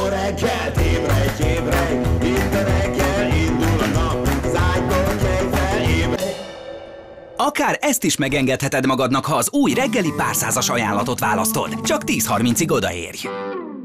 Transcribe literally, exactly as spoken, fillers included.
Jó reggelt, ébredj, ébredj, itt a reggel, indul a nap, az ágyból kelj fel, ébredj. Akár ezt is megengedheted magadnak, ha az új reggeli párszázas ajánlatot választod. Csak tíz harmincig odaérj.